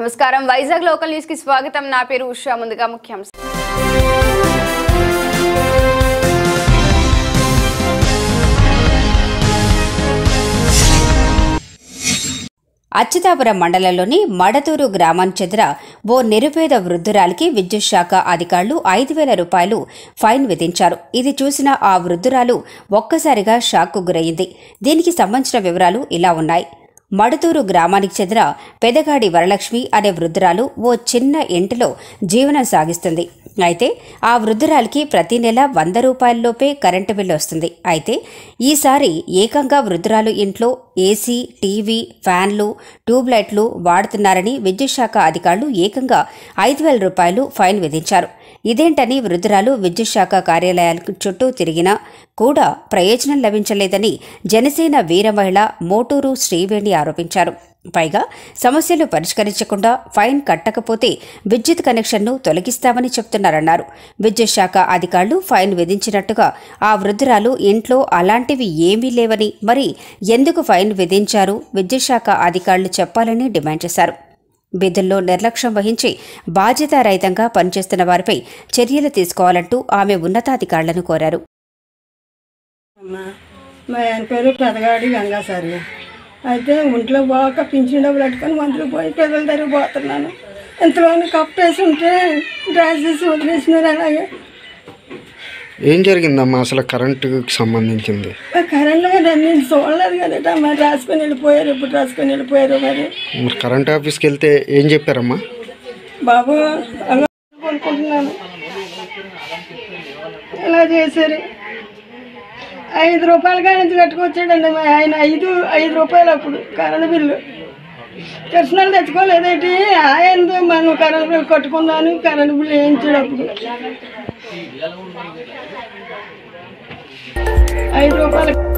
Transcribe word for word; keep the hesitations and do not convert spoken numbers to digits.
నమస్కారం Vizag local news కి స్వాగతం నా పేరు ఉషా ముందుగా ముఖ్యాంశం అచ్యుతాపురం మండలంలోని మడతూరు గ్రామానికి చెందిన ఓ నిరుపేద వృద్ధురాలికి విద్యుత్ శాఖ అధికారులు ఐదు వేల రూపాయలు ఫైన్ విధించారు. ఇది చూసిన ఆ వృద్ధురాలు ఒక్కసారిగా షాక్కు గురయ్యింది. దీనికి సంబంధించిన వివరాలు ఇలా ఉన్నాయి. మడతూరు గ్రామానికి చెందిన పెదగాడి వరలక్ష్మి అనే వృద్ధురాలు ఓ చిన్న ఇంటిలో జీవనం సాగిస్తుంది. అయితే ఆ వృద్ధురాలికి ప్రతి నెల వంద రూపాయలలోపే కరెంటు బిల్లు వస్తుంది. అయితే ఈసారి ఏకంగా వృద్ధురాలు ఇంట్లో ఏసీ, టీవీ, ఫ్యాన్లు, ట్యూబ్లైట్లు వాడుతున్నారని విద్యుత్ శాఖ అధికారులు ఏకంగా ఐదు వేల రూపాయలు ఫైన్ విధించారు. ఇదేంటని వృద్ధురాలు విద్యుత్ శాఖ కార్యాలయాలకు చుట్టూ తిరిగినా కూడా ప్రయోజనం లభించలేదని జనసేన వీర మహిళ మోటూరు శ్రీవేణి ఆరోపించారు. పైగా సమస్యలు పరిష్కరించకుండా ఫైన్ కట్టకపోతే విద్యుత్ కనెక్షన్ను తొలగిస్తామని చెప్తున్నారన్నారు. విద్యుత్ శాఖ అధికారులు ఫైన్ విధించినట్టుగా ఆ వృద్ధురాలు ఇంట్లో అలాంటివి ఏమీ లేవని, మరి ఎందుకు ఫైన్ విధించారు విద్యుత్ శాఖ అధికారులు చెప్పాలని డిమాండ్ చేశారు. విధుల్లో నిర్లక్ష్యం వహించి బాధ్యతారహితంగా పనిచేస్తున్న వారిపై చర్యలు తీసుకోవాలంటూ ఆమె ఉన్నతాధికారులను కోరారు. మా ఆయన పేరు పెదగాడి గంగాసారి. అయితే ఒంట్లో పోక పింఛన్ డబ్బులు పెట్టుకొని మంత్రులు పోయి పిల్లల దగ్గర పోతున్నాను. ఇంతలోని కప్పేసి ఉంటే డ్రైస్ చేసి వదిలేసినారు. అలాగే ఏం జరిగిందమ్మా అసలు కరెంటుకి సంబంధించింది? కరెంట్ నేను చూడలేదు కదట, మరి రాసుకొని వెళ్ళిపోయారు. ఇప్పుడు రాసుకొని వెళ్ళిపోయారు. మరి మరి కరెంట్ ఆఫీస్కి వెళ్తే ఏం చెప్పారమ్మా? బాబు అలా అనుకుంటున్నాను, ఇలా చేశారు. ఐదు రూపాయలు కానీ కట్టుకొచ్చాడండి మా ఆయన. ఐదు ఐదు రూపాయలు అప్పుడు కరెంట్ బిల్లు. కృష్ణాలు తెచ్చుకోలేదేంటి, ఆయన మనం కరెంట్ బిల్లు కట్టుకున్నాను. కరెంట్ బిల్లు వేయించాడు అప్పుడు ఐదు రూపాయలు.